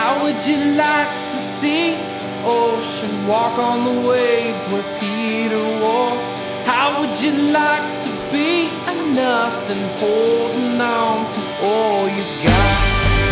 How would you like to see the ocean walk on the waves where Peter walked? How would you like to be a nothing holding on to all you've got?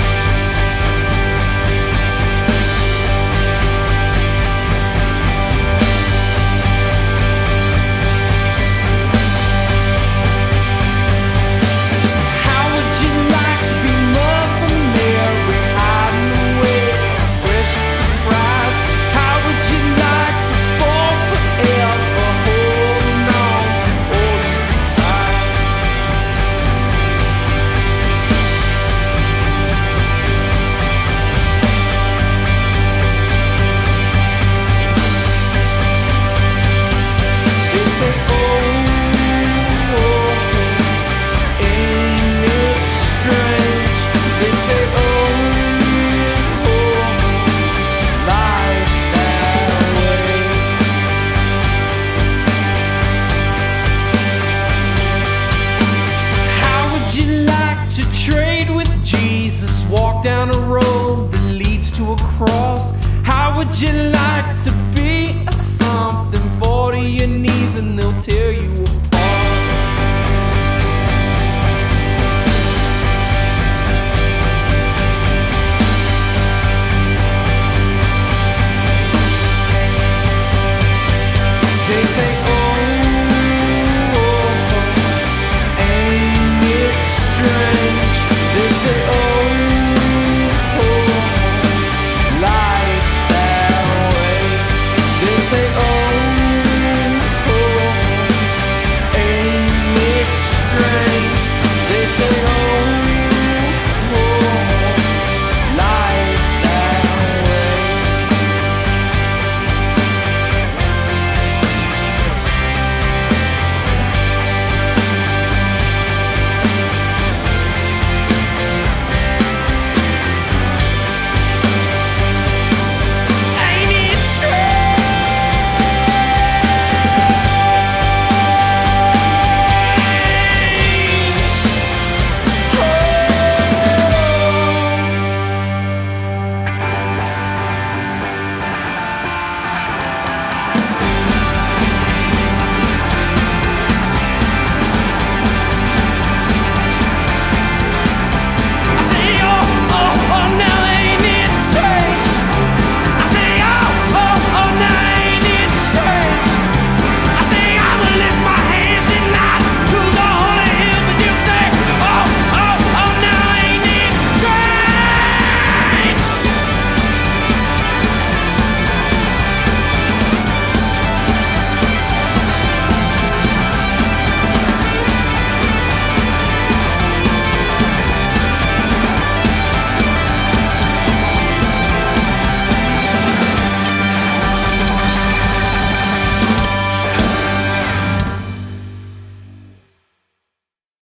Walk down a road that leads to a cross. How would you like to be a something? Fall to your knees and they'll tell you